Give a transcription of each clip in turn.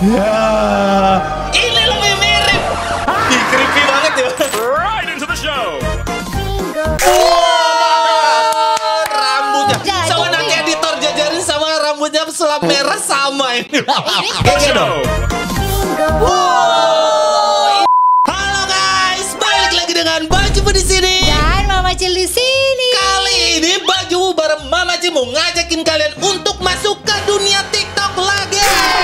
Ini lebih mirip. Creepy banget ya. Right into the show. Rambutnya sama anak editor jajarin sama rambutnya pesulap merah sama ini. Kayaknya dong. Halo guys, balik lagi dengan Bang Cupu di sini. Dan Mama Cil di sini. Kali ini Bang Cupu bareng Mama Cil mau ngajakin kalian untuk masuk ke dunia TikTok lagi.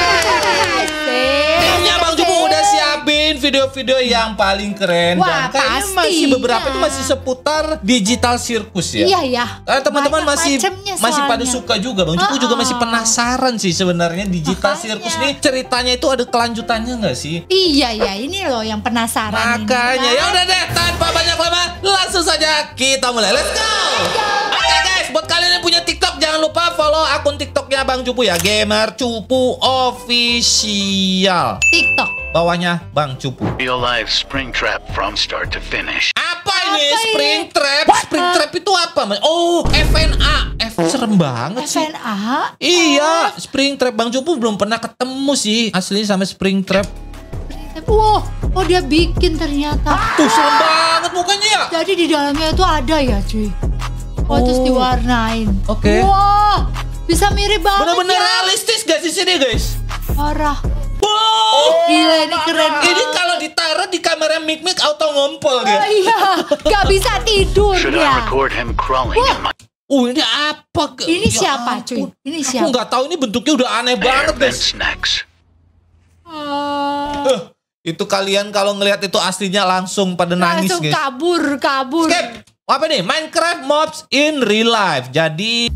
Timnya Bang Cupu udah siapin video-video yang paling keren. Wah, dan kayaknya pastinya. masih beberapa itu masih seputar digital sirkus ya. Iya ya. Teman-teman masih pada soalnya. suka juga Bang Cupu juga masih penasaran sih sebenarnya digital Makanya. sirkus nih ceritanya itu ada kelanjutannya nggak sih? Iya ya, ini loh yang penasaran. Makanya ini, ya udah deh tanpa banyak lama langsung saja kita mulai. Let's go. Oke guys, buat kalian yang punya TikTok jangan lupa follow akun TikToknya Bang Cupu ya, Gamer Cupu Official. TikTok. Bawahnya Bang Cupu. Real life Springtrap from start to finish. Apa ini Apa Springtrap? Springtrap itu apa? Oh, FNA. Serem banget sih. FNA. Iya, Springtrap Bang Cupu belum pernah ketemu sih asli sama Springtrap. Wow, oh dia bikin ternyata. Tuh serem banget mukanya ya. Jadi di dalamnya itu ada ya cuy. Oh, terus diwarnain. Oke. Wah, bisa mirip banget. Bener-bener ya. realistis guys di sini guys. Parah. Wow. Gila ini keren. Ini kalau ditaruh di kamera mic auto ngompol Oh, dia. iya, gak bisa tidur Should ya. I record him crawling in my Ini apa? Ini Ya siapa cuy? ampun. Ini Aku siapa? nggak tahu ini bentuknya udah aneh air banget guys. vent snacks? Itu kalian kalau ngelihat itu aslinya langsung pada nangis Langsung guys. kabur. Skip. Apa nih? Minecraft mobs in real life. Jadi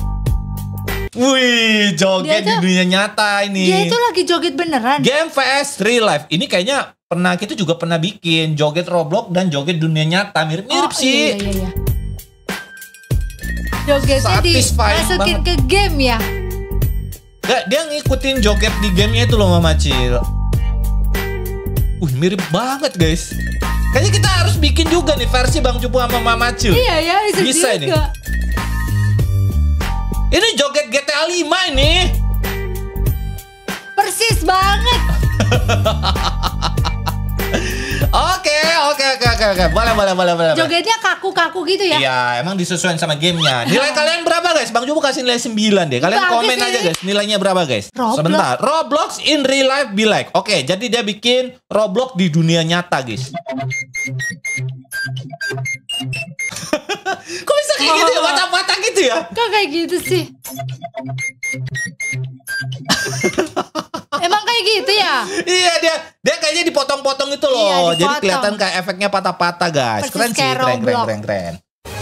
wih, joget di Dia tuh- dunia nyata ini. Dia itu lagi joget beneran. Game vs real life. Ini kayaknya kita juga pernah bikin joget Roblox dan joget dunia nyata. Mirip-mirip Oh, sih. Iya. Jogetnya Satisfying dimasukin banget. ke game ya. Gak, dia ngikutin joget di gamenya itu loh Mama Cil. Mirip banget guys. Kayaknya kita harus bikin juga nih versi Bang Cupu sama Mama Cil. Iya ya, Bisa ini. juga. Ini joget GTA 5 ini. Persis banget. Oke. Boleh. Jogetnya kaku-kaku gitu ya. Iya, emang disesuaikan sama gamenya. Nilai kalian berapa guys? Bang Cupu kasih nilai 9 deh. Kalian Bagus komen ini. aja guys, nilainya berapa guys? Roblox. Sebentar. Roblox in real life be like. Oke, jadi dia bikin Roblox di dunia nyata guys. Kok bisa kayak gitu ya? Mata-mata gitu ya? Kok kayak gitu sih? Emang kayak gitu ya? Iya, dia kayaknya dipotong-potong itu loh. Iya, Jadi dipotong. kelihatan kayak efeknya patah-patah guys. Persis Keren sih, kayak keren. Roblox.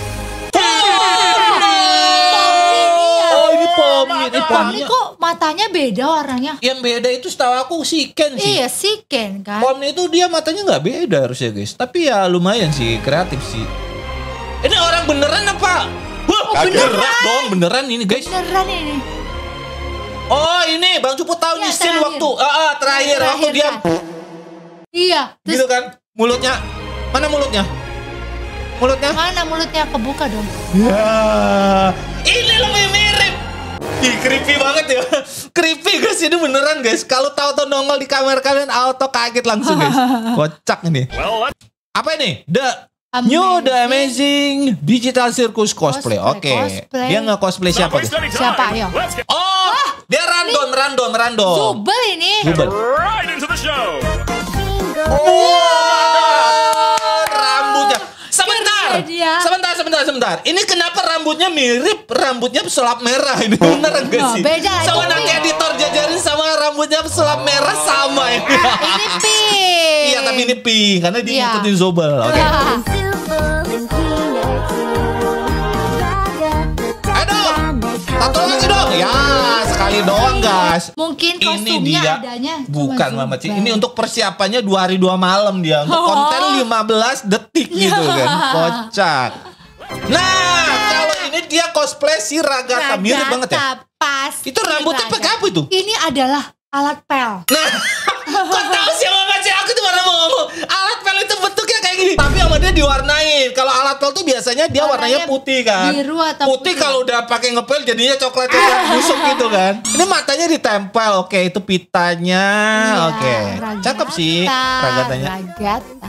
Oh, ini Pomni. Ini Ini Pomni. kok matanya beda warnanya? Yang beda itu setahu aku si Ken sih. Iya sih Ken kan. Pomni itu dia matanya nggak beda harusnya guys. Tapi ya lumayan sih, kreatif sih. Ini orang beneran apa? Wah, beneran. gerak dong, beneran ini guys. Beneran ini. Oh ini Bang Cupu tahu Ya, nih scene terakhir. waktu terakhir waktu dia kan? Iya. Terus gitu kan, mulutnya mana mulutnya? Mulutnya? mana mulutnya kebuka dong? Ya, ini lebih mirip. Creepy banget ya. Creepy guys, ini beneran guys. Kalau tahu-tahu nongol di kamera kalian auto kaget langsung guys. Kocak ini. Well, Apa ini? The Amazing Digital Circus Cosplay. Oke. Cosplay. Dia nge-cosplay siapa guys? Siapa, ayo? Let's get Oh, dia random. Zubel ini. Zubel. right into the show. Rambutnya. Sebentar. Ini kenapa rambutnya mirip rambutnya pesulap merah ini? Beneran gak sih? beda lagi. Sama anak editor jajarin sama rambutnya pesulap merah sama ini. Ini pink. Iya, tapi ini pink karena dia Iya. ngikutin Zobel. Oke. Satu lagi dong. Ya, sekali doang, guys. Mungkin Ini kostumnya dia. adanya Bukan cuma Mama Ci. Zubel. Ini untuk persiapannya 2 hari 2 malam dia. Untuk Oh. konten 15 detik gitu kan. Kocak. Nah, kalau ini dia cosplay si Ragata. Mirip banget ya. Pas. Itu rambutnya pakai apa itu? Ini adalah alat pel. Nah, kok tahu sih Mama Ci? Aku tuh baru mau ngomong. Alat pel itu bentuknya kayak gini. Tapi sama dia diwarnain. Kalau alat pel tuh biasanya dia warnanya putih kan. Biru atau putih kalau udah pakai ngepel jadinya coklat busuk gitu kan. Ini matanya ditempel. Oke, itu pitanya. Iya, Oke. Cakep sih ragatanya. Ragata.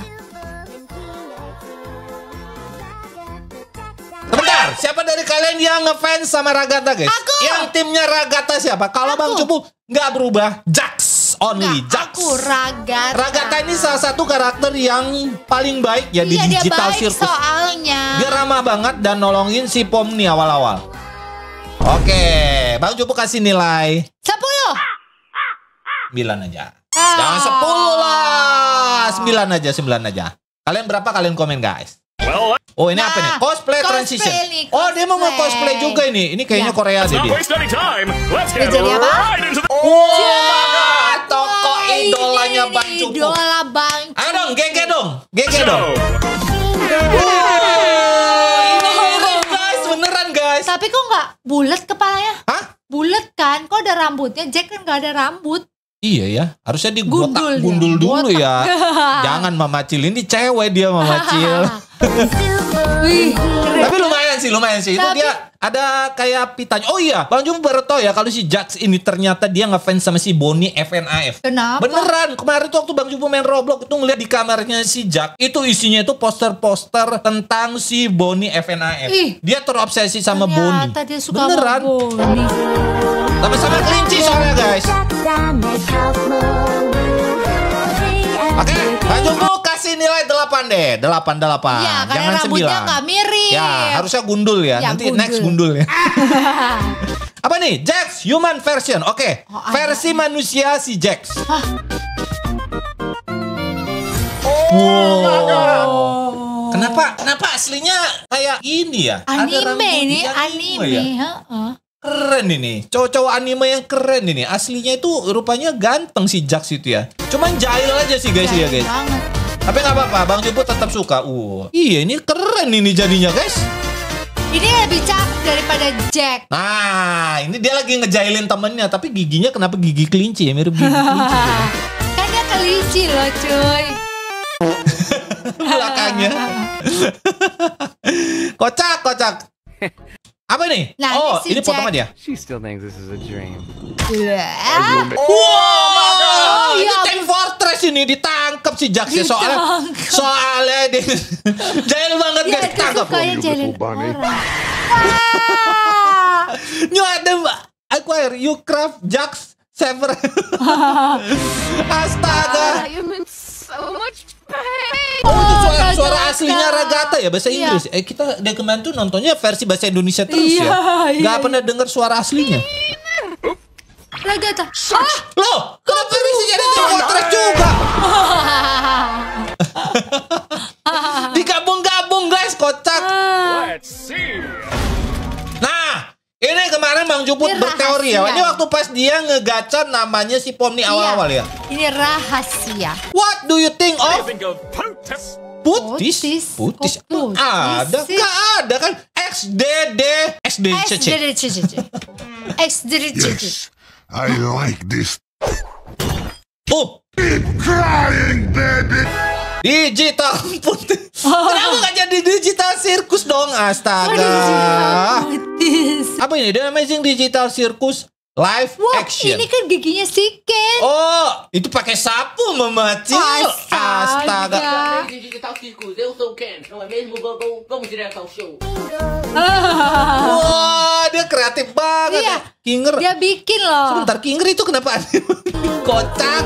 Sebentar, siapa dari kalian yang ngefans sama Ragata, guys? Aku. Yang timnya Ragata siapa? Kalau Bang Cupu nggak berubah, Jax only, Jax. Aku Ragata. Ragata ini salah satu karakter yang paling baik ya di Iya, dia Digital baik Circus. soalnya. Dia ramah banget dan nolongin si Pomni awal-awal. Oke, Bang Cupu kasih nilai 10. 9 aja. Jangan 10 lah. 9 aja, 9 aja. Kalian berapa kalian komen, guys? Well, Oh, ini apa nih? Nah, Cosplay cosplay transition. nih, Oh, dia mau cosplay. cosplay juga ini. Ini kayaknya Ya. Korea let's deh not dia. waste any time. Let's Dia get jadi apa? right into the Wah, toko idolanya Ini Bang Cupu. Idola Bang Ayo dong, GG dong. GG show. dong. Ini mirip, guys. Beneran, guys. Tapi kok nggak bulat kepalanya? Hah? Bulat kan? Kok ada rambutnya? Jack kan nggak ada rambut. Iya ya, harusnya Gundul dia. gundul dulu Botak. ya. Jangan Mama Cil, ini cewek dia Mama Cil. Wih, keren. Tapi lumayan sih. Itu Tapi- dia ada kayak pitanya. Oh iya, Bang Jum baru tahu ya kalau si Jax ini ternyata dia ngefans sama si Bonnie FNAF. Kenapa? Beneran, kemarin tuh waktu Bang Jum main Roblox itu ngeliat di kamarnya si Jax, itu isinya itu poster-poster tentang si Bonnie FNAF. Ih. Dia terobsesi sama Bonnie. Ternyata dia suka Beneran. sama Bonnie. Sama-sama kelinci soalnya, guys. Oke, Bang Jumbo kasih nilai 8 deh. 8. Iya, karena Jangan rambutnya 9. nggak mirip. Ya, harusnya gundul ya. Ya, Nanti gundul. next gundul ya. Apa nih? Jax human version. Oke, Oh, ada. versi manusia si Jax. Hah? Wow. Kenapa aslinya kayak ini ya? Ada Anime rambut ini, di anime. ya? Heeh. Keren ini. Cowok-cowok anime yang keren ini. Aslinya itu rupanya ganteng si Jax itu ya. Cuman jahil aja sih guys ya guys. Banget. Tapi nggak apa-apa, Bang Cupu tetap suka. Iya ini keren ini jadinya guys. Ini lebih cakep daripada Jack. Nah, ini dia lagi ngejailin temennya, tapi giginya kenapa gigi kelinci ya? Mirip gigi kelinci. Kan dia kelinci loh cuy. Belakangnya. Kocak. Apa nih? Nah, oh, ini si ini potongan Jack. dia. She still thinks this is a dream. Wow, ini ya Team Fortress ini ditangkap si Jax ya soalnya dia jahil banget Ya, guys dia ditangkap. sukanya jailin bunny. orang. New item acquire you craft Jax Saver. Astaga. I am in so much pain. Oh, itu suara Ragata. aslinya Ragata ya bahasa Iya. Inggris. Kita dari kemarin tuh nontonnya versi bahasa Indonesia terus Iya, ya. Gak iya. pernah dengar suara aslinya. Ragata. Loh, kenapa bisa jadi Team Fortress juga? Digabung-gabung guys, kocak. Let's see. Nah, ini kemarin Bang Juput Ini berteori ya. rahasia. Ini waktu pas dia ngegacor namanya si Pomni awal-awal ya. Ini rahasia. What do you think I of think of Putis. Putis? Putis. Putis. Kok putis Ada? sih? Nggak ada kan? SDCC. XDDCC. I like this. Oh, Crying, baby. digital putih. Kenapa nggak jadi digital sirkus dong? Astaga. Putis. Apa ini? The Amazing Digital Circus Live Wah, Action. ini kan giginya si Ken. Oh, itu pakai sapu memacil. Astaga. Digital Circus, eu sou o Ken, não é mesmo? Vamos direto ao show. Wah, dia kreatif banget. Iya. Kinger. Dia bikin loh. Sebentar, Kinger itu kenapa kocak?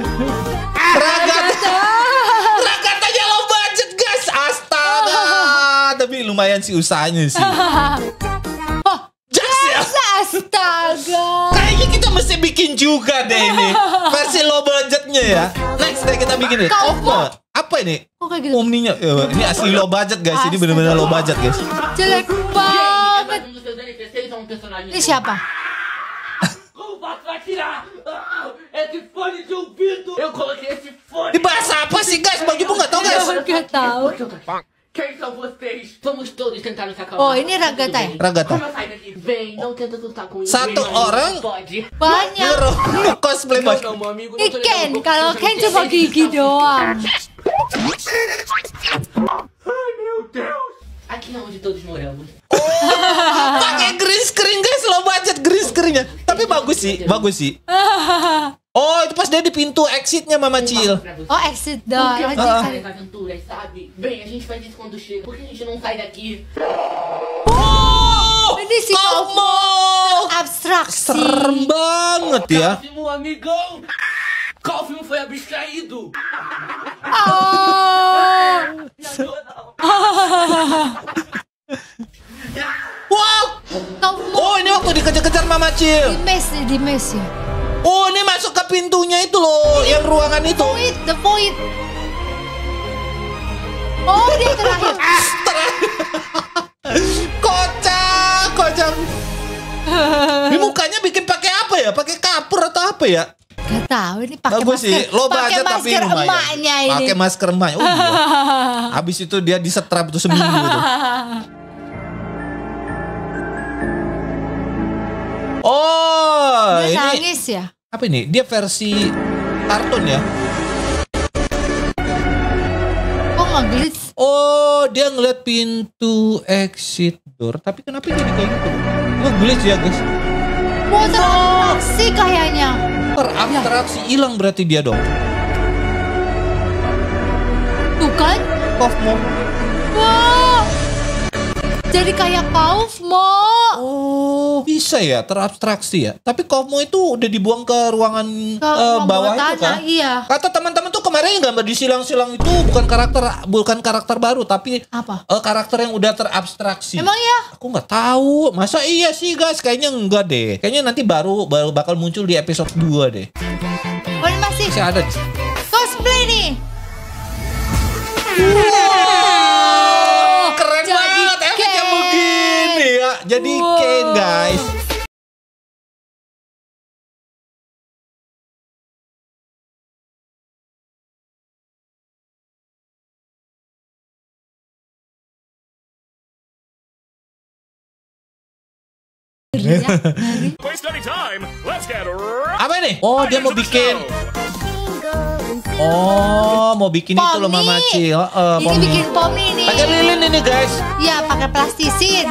Ragatanya low budget, guys. Astaga. Tapi lumayan sih usahanya sih. Oh, Jax ya. astaga. Kayaknya kita mesti bikin juga deh ini. Versi low budgetnya ya. Next deh kita bikin deh. Kau Apa ini? Kok kayak gitu? Omninya. Ini asli low budget guys. Ini benar-benar low budget guys. Jelek banget. Um dos seus NPCs é um personagem. Ini siapa? Como vai tirar? Esse fone de ouvido! Eu coloquei esse fone! Ini bahasa apa sih guys? Bang Jupu nggak tahu guys. Gak tahu. Quem são vocês? Vamos todos tentar nos acalmar. Oh, ini Ragata ya? Ragata. Como eu saio daqui? Vem, não tenta lutar com isso. Satu Vem, orang. Não pode. Banyak. Cosplay Não, banget. não, meu amigo. Ini Ken. Kalau Ken cuma gigi doang. Deus! Aqui é onde todos moramos. Pakai green screen guys, low budget green screennya. Tapi bagus sih. Oh, itu pas dia di pintu exitnya Mama Cil. Pra você. Oh, exit door. Porque Exit. as aventuras, sabe? Bem, a gente faz isso quando chega. Por que a gente não sai daqui? Oh, Ini si Kaufmo. Abstraksi. Serem banget ya. Calvin, amigão! Calvin foi abstraído! Oh. Wow. Kaufmo. Oh, ini waktu dikejar-kejar Mama Cil. Di mes ya. Oh, ini masuk ke pintunya itu loh, yang ruangan itu. The void. Oh, dia terakhir. Kocak. Ini mukanya bikin pakai apa ya? Pakai kapur atau apa ya? Gak tahu ini pakai Bagus masker. sih, lo Pakai budget tapi masker lumayan. emaknya ini. Pakai masker emaknya. Oh iya. Habis itu dia disetrap itu seminggu tuh. Oh, Dia ini nangis ya. apa ini? Dia versi kartun ya? Kok nggak glitch? Oh, dia ngeliat pintu exit door. Tapi kenapa jadi kayak gitu? Nge-glitch ya guys. Mau terabstraksi kayaknya. Terabstraksi hilang berarti dia dong. Tuh kan? Kaufmo. Wow. Jadi kayak Kaufmo. Oh, bisa ya terabstraksi ya. Tapi Kaufmo itu udah dibuang ke ruangan Ke bawah tanah, itu kan? iya. Kata teman-teman tuh kemarin yang gambar di silang-silang itu bukan karakter baru, tapi Apa? karakter yang udah terabstraksi. Emang ya? Aku nggak tahu. Masa iya sih guys? Kayaknya enggak deh. Kayaknya nanti baru bakal muncul di episode 2 deh. Oh, ini masih Masih ada. cosplay nih. Keren Jadi banget efeknya Ken. begini ya. Jadi Ken guys. Waste any time. Let's get right Apa ini? Oh, dia mau into the bikin. show. Oh, mau bikin itu loh Mama Pomni. Cil. Ini Pomni. bikin pomni nih. Pakai lilin ini guys. Iya, pakai plastisin.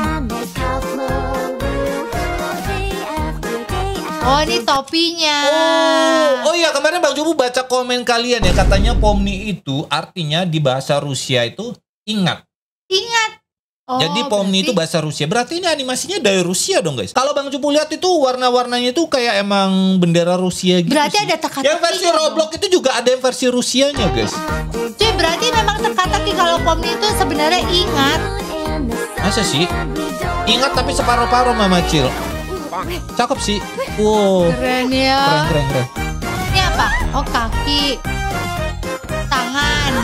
Oh, ini topinya. Oh iya, kemarin Bang Jubu baca komen kalian ya, katanya Pomni itu artinya di bahasa Rusia itu ingat. Ingat. Oh, Jadi Pomni berarti- itu bahasa Rusia. Berarti ini animasinya dari Rusia dong guys. Kalau Bang Jubu lihat itu warna-warnanya itu kayak emang bendera Rusia gitu. Berarti sih. ada teka-tekinya Yang versi dong. Roblox itu juga ada yang versi Rusianya guys. Cuy, berarti memang teka-teki kalau pomni itu sebenarnya ingat. Masa sih? Ingat tapi separuh-paruh Mama Cil. Cakep sih. Wow. Keren ya. Keren. Ini apa? Oh, kaki. Tangan.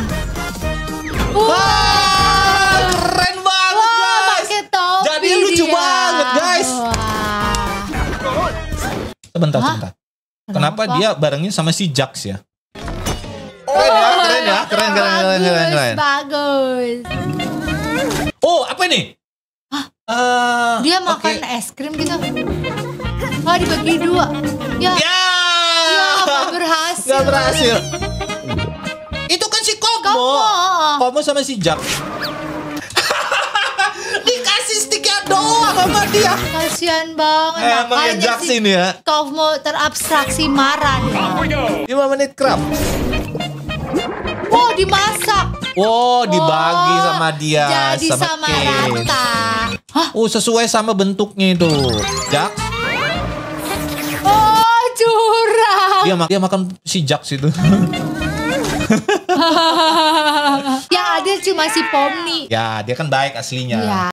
Wah, keren banget Wah, guys. pakai topi. Jadi lucu dia. banget, guys. Wah. Sebentar. Hah? Kenapa Kenapa? dia barengin sama si Jax ya? Keren ya. Keren. Bagus. Oh, apa ini? Dia makan oke. es krim gitu. Oh, dibagi dua. Ya. Ya. nggak berhasil. Nggak berhasil. Itu kan si Kaufmo. Kaufmo sama si Jax. Dikasih sticknya doang sama dia. Kasian banget. Emang ya Jax si ini ya. Kaufmo terabstraksi marah nih. Off we go. 5 menit craft. Wow, dimasak. Oh, dibagi Oh, sama dia. Jadi sama Ken. rata. Hah? Sesuai sama bentuknya itu. Jax. Oh, curang. Dia makan si Jax itu. Yang adil cuma si Pomni. Ya, dia kan baik aslinya. Ya.